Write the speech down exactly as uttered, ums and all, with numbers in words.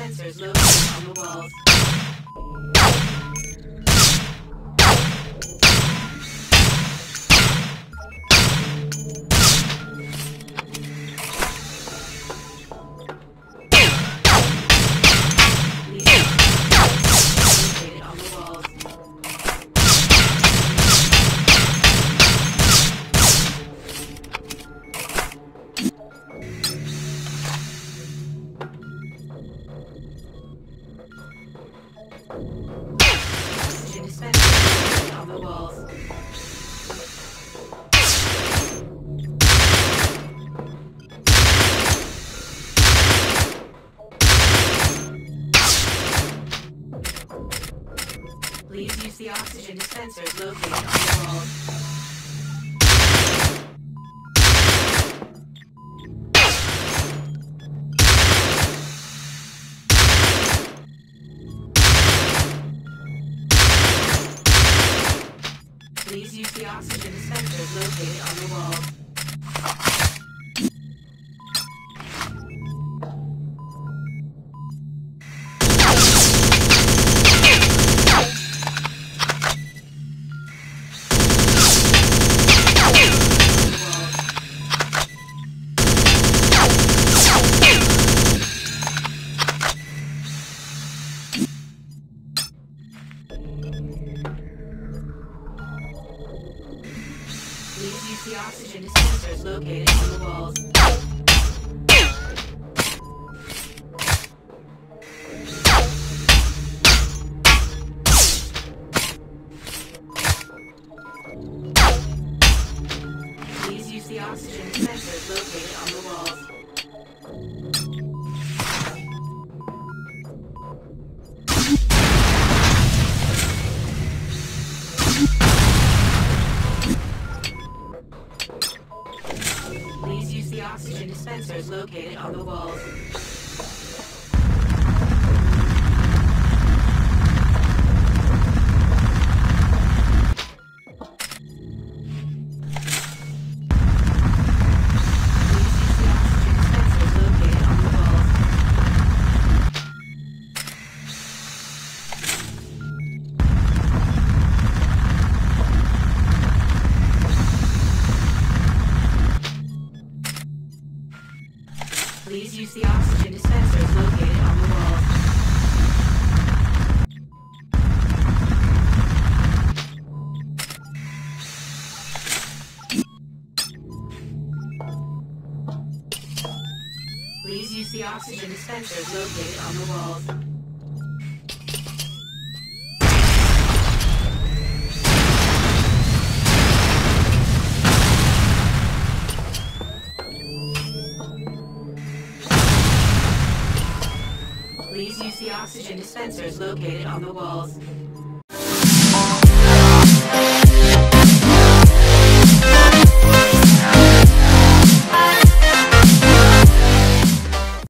dispensers located on the walls. Oxygen dispensers on the walls. Please use the oxygen dispensers located on the walls. Please use the oxygen dispensers located on the wall. Please use the oxygen dispensers located on the walls. Please use the oxygen dispensers located on the walls. Please use the oxygen dispensers located on the walls. Please use the oxygen dispensers located on the walls. Please use the oxygen dispensers located on the walls. Please use the oxygen dispensers located on the walls.